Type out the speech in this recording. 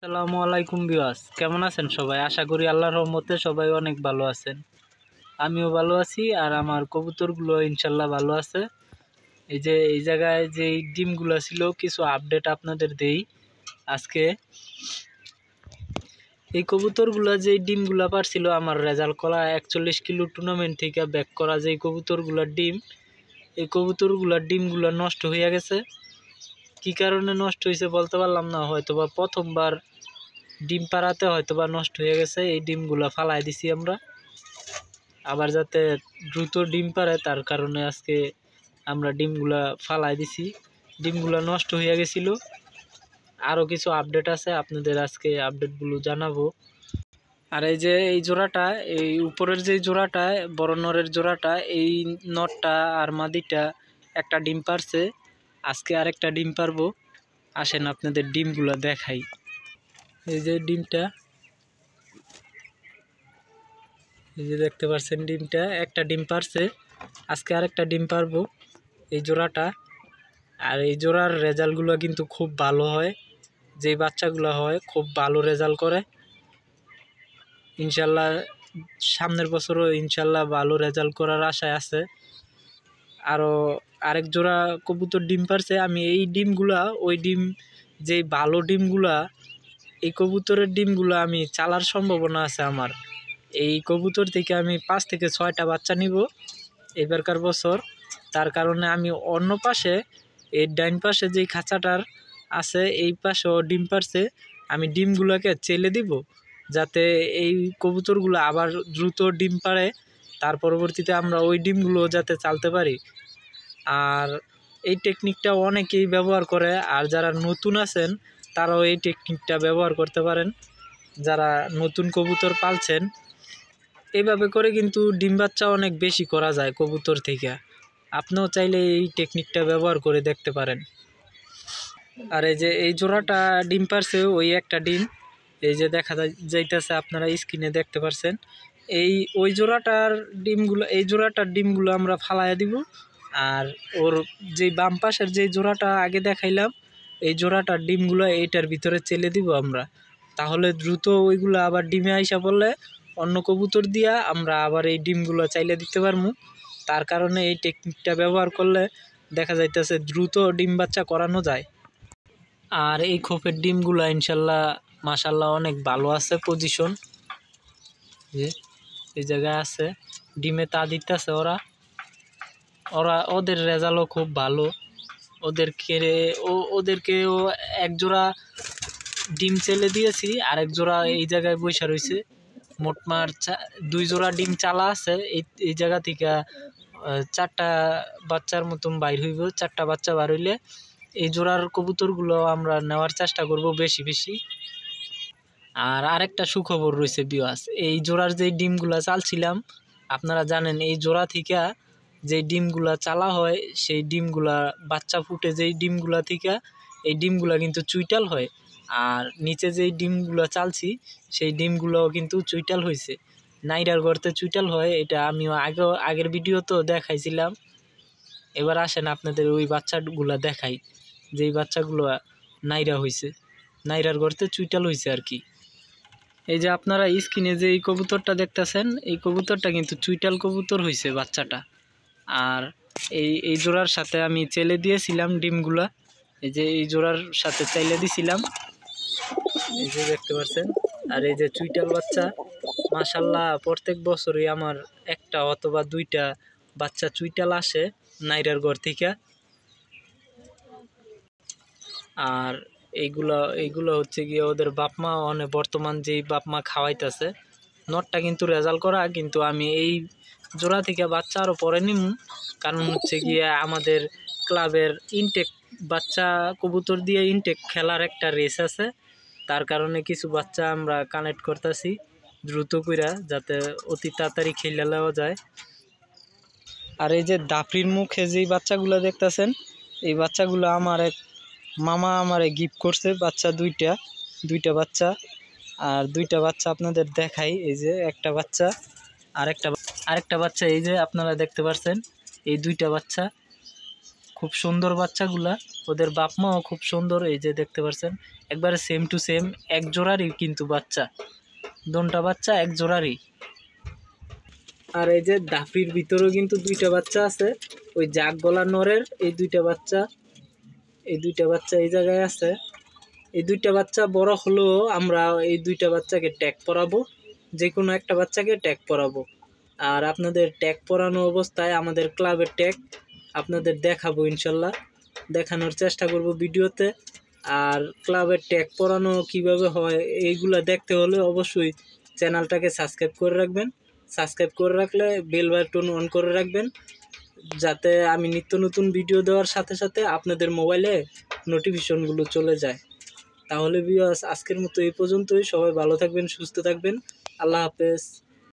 আসসালামু আলাইকুম ভিউয়ার্স, কেমন আছেন সবাই? আশা করি আল্লাহর রহমতে সবাই অনেক ভালো আছেন। আমিও ভালো আছি আর আমার কবুতরগুলো ইনশাল্লাহ ভালো আছে। এই যে এই জায়গায় যে ডিমগুলো ছিল কিছু আপডেট আপনাদের দেই আজকে। এই কবুতরগুলো যে ডিমগুলো পারছিল আমার রেজাল্ট করা 41 কিলো টুর্নামেন্ট থেকে ব্যাক করা যে কবুতরগুলোর ডিম, এই কবুতরগুলোর ডিমগুলো নষ্ট হয়ে গেছে। কি কারণে নষ্ট হয়েছে বলতে পারলাম না, হয়তোবা প্রথমবার ডিম পাড়াতে হয়তোবা নষ্ট হয়ে গেছে। এই ডিমগুলো ফালাই দিছি আমরা, আবার যাতে দ্রুত ডিম পারে তার কারণে আজকে আমরা ডিমগুলা ফালাই দিছি। ডিমগুলো নষ্ট হয়ে গেছিল। আরও কিছু আপডেট আছে, আপনাদের আজকে আপডেটগুলো জানাবো। আর এই যে এই জোড়াটা, এই উপরের যে জোড়াটা বড় নরের জোড়াটা, এই নরটা আর মাদিটা একটা ডিম পারছে, আজকে আরেকটা ডিম পারবো। আসেন আপনাদের ডিমগুলো দেখাই। এই যে ডিমটা, এই যে দেখতে পাচ্ছেন ডিমটা, একটা ডিম পারছে, আজকে আরেকটা ডিম পারবো এই জোড়াটা। আর এই জোড়ার রেজাল্টগুলো কিন্তু খুব ভালো হয়, যেই বাচ্চাগুলো হয় খুব ভালো রেজাল্ট করে। ইনশাল্লাহ সামনের বছরও ইনশাল্লাহ ভালো রেজাল্ট করার আশায় আছে। আরও আরেক জোড়া কবুতর ডিম পারছে। আমি এই ডিমগুলা, ওই ডিম যেই ভালো ডিমগুলা, এই কবুতরের ডিমগুলো আমি চালার সম্ভাবনা আছে আমার। এই কবুতর থেকে আমি 5 থেকে 6টা বাচ্চা নিব এবারকার বছর। তার কারণে আমি অন্য পাশে, এই ডাইন পাশে যেই খাঁচাটার আছে এই পাশেও ডিম পারছে, আমি ডিমগুলোকে চেলে দিব যাতে এই কবুতরগুলো আবার দ্রুত ডিম পারে, তার পরবর্তীতে আমরা ওই ডিমগুলো যাতে চালতে পারি। আর এই টেকনিকটা অনেকেই ব্যবহার করে, আর যারা নতুন আছেন তারাও এই টেকনিকটা ব্যবহার করতে পারেন। যারা নতুন কবুতর পালছেন, এইভাবে করে কিন্তু ডিম বাচ্চা অনেক বেশি করা যায় কবুতর থেকে। আপনিও চাইলে এই টেকনিকটা ব্যবহার করে দেখতে পারেন। আর এই যে এই জোড়াটা ডিম পারছে, ওই একটা ডিম এই যে দেখা যাইতেছে, আপনারা স্ক্রিনে দেখতে পারছেন। ওই জোড়াটার ডিমগুলো, এই জোড়াটার ডিমগুলো আমরা ফালাইয়া দিব। আর ওর যে বাম পাশের যে জোড়াটা আগে দেখাইলাম, এই জোড়াটার ডিমগুলো এইটার ভিতরে চেলে দিব আমরা। তাহলে দ্রুত ওইগুলো আবার ডিমে আইসা পড়লে অন্য কবুতর দিয়া আমরা আবার এই ডিমগুলো চাইলে দিতে পারবো। তার কারণে এই টেকনিকটা ব্যবহার করলে দেখা যাইতেছে দ্রুত ডিম বাচ্চা করানো যায়। আর এই খোপের ডিমগুলো ইনশাল্লাহ মাশাল্লাহ অনেক ভালো আছে পজিশন, যে এই জায়গায় আছে ডিমে তা দিতেছে ওদের রেজাল্টও খুব ভালো। ওদেরকেও এক জোড়া ডিম চেলে দিয়েছি, আরেক জোড়া এই জায়গায় বসে রয়েছে। মোটমাট 2 জোড়া ডিম চালা আছে। এই জায়গা থেকে 4টা বাচ্চার মতন বাইর হইব। 4টা বাচ্চা বার হইলে এই জোড়ার কবুতরগুলো আমরা নেওয়ার চেষ্টা করব বেশি বেশি। আর আরেকটা সুখবর রয়েছে ভিউয়ার্স, এই জোড়ার যে ডিমগুলা চালছিলাম, আপনারা জানেন এই জোড়া থেকে যে ডিমগুলা চালা হয়, সেই ডিমগুলা বাচ্চা ফুটে যেই ডিমগুলা থেকে, এই ডিমগুলা কিন্তু চুইটাল হয়। আর নিচে যেই ডিমগুলো চালছি সেই ডিমগুলোও কিন্তু চুইটাল হয়েছে। নাইরার গর্তে চুইটাল হয়, এটা আমিও আগের ভিডিও তো দেখাইছিলাম। এবার আসেন আপনাদের ওই বাচ্চাগুলা দেখাই, যেই বাচ্চাগুলো নাইরা হয়েছে, নাইরার গর্তে চুইটাল হয়েছে আর কি। এই যে আপনারা স্ক্রিনে যে এই কবুতরটা দেখতেছেন, এই কবুতরটা কিন্তু চুইটাল কবুতর হয়েছে বাচ্চাটা। আর এই জোড়ার সাথে আমি চেলে দিয়েছিলাম ডিমগুলা, এই যে এই জোড়ার সাথে চাইলে দিছিলাম, এই যে দেখতে পাচ্ছেন। আর এই যে চুইটাল বাচ্চা, মাশাল্লাহ প্রত্যেক বছরই আমার একটা অথবা 2টা বাচ্চা চুইটাল আসে নাইরার ঘর থেকে। আর এইগুলো হচ্ছে গিয়ে ওদের বাপমা, অনেক বর্তমান যেই বাপমা খাওয়াইতেছে। নটটা কিন্তু রেজাল্ট করা, কিন্তু আমি এই জোড়া থেকে বাচ্চা আরও পরে নিম, কারণ হচ্ছে গিয়ে আমাদের ক্লাবের ইনটেক বাচ্চা কবুতর দিয়ে ইনটেক খেলার একটা রেস আছে। তার কারণে কিছু বাচ্চা আমরা কানেক্ট করতেছি দ্রুত কইরা, যাতে অতি তাড়াতাড়ি খেলে নেওয়া যায়। আর এই যে দাফরির মুখে যেই বাচ্চাগুলো দেখতেছেন, এই বাচ্চাগুলো আমার এক মামা আমারে গিফট করছে, বাচ্চা দুইটা বাচ্চা। আর 2টা বাচ্চা আপনাদের দেখাই, এই যে একটা বাচ্চা, আরেকটা বাচ্চা এই যে আপনারা দেখতে পাচ্ছেন। এই 2টা বাচ্চা খুব সুন্দর বাচ্চাগুলা, ওদের বাপ মাও খুব সুন্দর, এই যে দেখতে পাচ্ছেন একবারে সেম টু সেম এক জোড়ারই কিন্তু বাচ্চা, দোনটা বাচ্চা এক জোড়ারই। আর এই যে দাফির ভিতরেও কিন্তু দুইটা বাচ্চা আছে, ওই জাগ গলা নরের এই দুইটা বাচ্চা, এই দুইটা বাচ্চা এই জায়গায় আছে। এই দুইটা বাচ্চা বড় হলেও আমরা এই দুইটা বাচ্চাকে ট্যাগ পরাবো, যে কোনো একটা বাচ্চাকে ট্যাগ পরাবো। আর আপনাদের ট্যাগ পরানো অবস্থায় আমাদের ক্লাবের ট্যাগ আপনাদের দেখাবো, ইনশাল্লাহ দেখানোর চেষ্টা করব ভিডিওতে। আর ক্লাবের ট্যাগ পরানো কিভাবে হয় এইগুলা দেখতে হলে অবশ্যই চ্যানেলটাকে সাবস্ক্রাইব করে রাখবেন। সাবস্ক্রাইব করে রাখলে বেল বাটন অন করে রাখবেন, যাতে আমি নিত্য নতুন ভিডিও দেওয়ার সাথে সাথে আপনাদের মোবাইলে নোটিফিকেশনগুলো চলে যায়। তাহলে ভিউয়ার্স, আজকের মতো এই পর্যন্তই। সবাই ভালো থাকবেন, সুস্থ থাকবেন। আল্লাহ হাফেজ।